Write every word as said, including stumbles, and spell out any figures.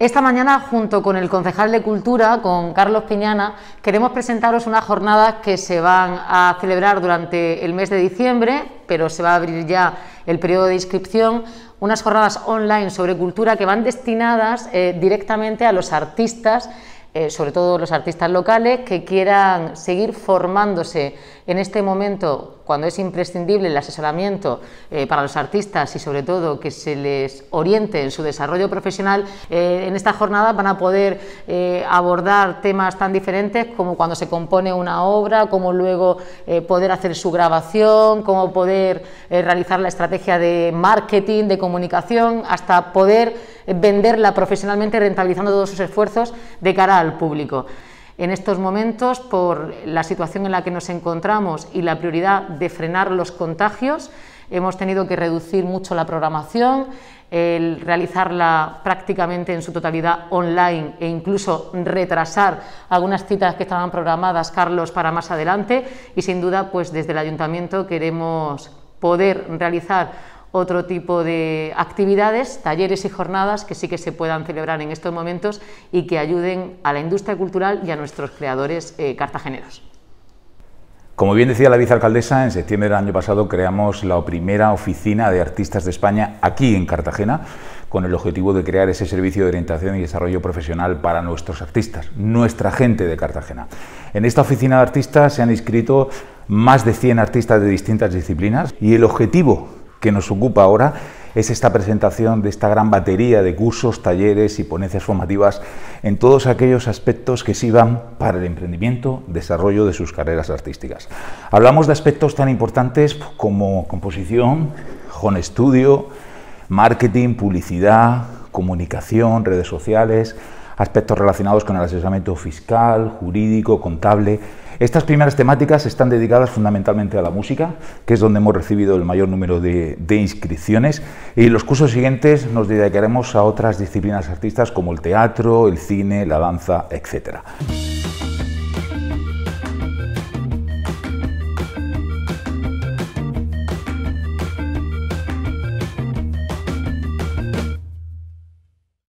Esta mañana, junto con el concejal de Cultura, con Carlos Piñana, queremos presentaros unas jornadas que se van a celebrar durante el mes de diciembre, pero se va a abrir ya el periodo de inscripción, unas jornadas online sobre cultura que van destinadas eh, directamente a los artistas, eh, sobre todo los artistas locales, que quieran seguir formándose en este momento, cuando es imprescindible el asesoramiento eh, para los artistas y sobre todo que se les oriente en su desarrollo profesional. Eh, en esta jornada van a poder eh, abordar temas tan diferentes como cuando se compone una obra, cómo luego eh, poder hacer su grabación, cómo poder eh, realizar la estrategia de marketing, de comunicación, hasta poder eh, venderla profesionalmente, rentabilizando todos sus esfuerzos de cara al público. En estos momentos, por la situación en la que nos encontramos y la prioridad de frenar los contagios, hemos tenido que reducir mucho la programación, el realizarla prácticamente en su totalidad online e incluso retrasar algunas citas que estaban programadas, Carlos, para más adelante, y sin duda, pues desde el Ayuntamiento queremos poder realizar otro tipo de actividades, talleres y jornadas que sí que se puedan celebrar en estos momentos y que ayuden a la industria cultural y a nuestros creadores eh, cartageneros. Como bien decía la vicealcaldesa, en septiembre del año pasado creamos la primera oficina de artistas de España aquí en Cartagena, con el objetivo de crear ese servicio de orientación y desarrollo profesional para nuestros artistas, nuestra gente de Cartagena. En esta oficina de artistas se han inscrito más de cien artistas de distintas disciplinas y el objetivo que nos ocupa ahora es esta presentación de esta gran batería de cursos, talleres y ponencias formativas en todos aquellos aspectos que sirvan para el emprendimiento, desarrollo de sus carreras artísticas. Hablamos de aspectos tan importantes como composición, home studio, marketing, publicidad, comunicación, redes sociales, aspectos relacionados con el asesoramiento fiscal, jurídico, contable. Estas primeras temáticas están dedicadas fundamentalmente a la música, que es donde hemos recibido el mayor número de, de inscripciones, y los cursos siguientes nos dedicaremos a otras disciplinas artísticas como el teatro, el cine, la danza, etcétera.